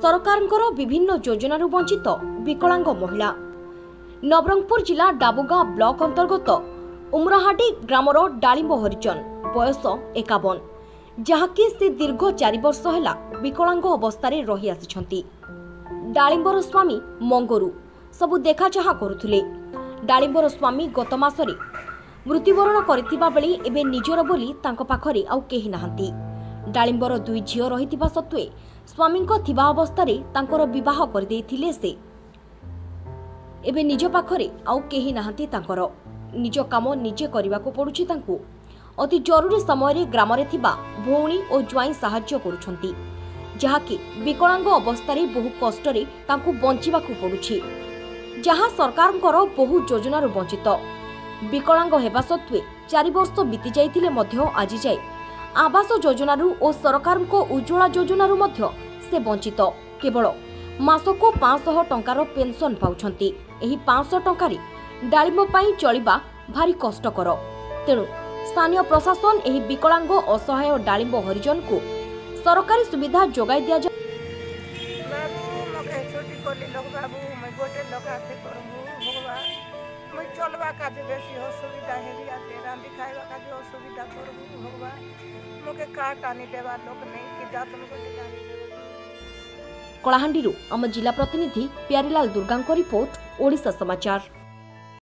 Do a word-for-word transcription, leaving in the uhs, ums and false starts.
सरकारଙ୍କର विभिन्न योजनारू वंचित विकलांग महिला। नवरंगपुर जिला डाबुगां ब्लॉक अंतर्गत उमराहाटी ग्रामर डालिंब हरिजन बयस एकावन, जहाँकि से दीर्घ चार वर्ष है विकलांग अवस्था रही आसी। डालिंबर स्वामी मंगरू सबु देखा चाह करुले। डालिंबर स्वामी गत मासरे मृत्युवरण करथिबा बेले एबे निजर बोली तांको पाखरे आउ केही नाहंती। डालिंबर दुई झियो रहिथिबा सत्वे स्वामींको थिबा अवस्थारे तांकर विवाह कर देथिले से एबे निज पाखरे आउ केही नाहंती। तांकर निज काम निजे करिवाको पडुछि। तांको अति जरूरी समय रे ग्राम रे थिबा भौणी और ज्वाई सहाय्य करूछंती, जहाँकि विकलांग अवस्था बहु कष्ट बंचाकू पड़ुछि। जहाँ सरकार बहु योजनार वंचित विकलांग हेबा सत्वे चार वर्ष बीती जाइथिले मध्य आज जाए आवास योजनारू और सरकार उज्ज्वला योजनारू मध्य से वंचित। केवल मासको पाँच सौ टंकार पेंशन पाउछंती। एही पाँच सौ टंकारे डालिंब पई चलिबा भारी कष्टकर। तेणु स्थानीय प्रशासन एही विकलांग असहाय डालिंब हरिजन को सरकारी सुविधा जोगाई दिया जाए। कलाहांडी अम जिला प्रतिनिधि प्यारीलाल दुर्गा रिपोर्ट, ओडिशा समाचार।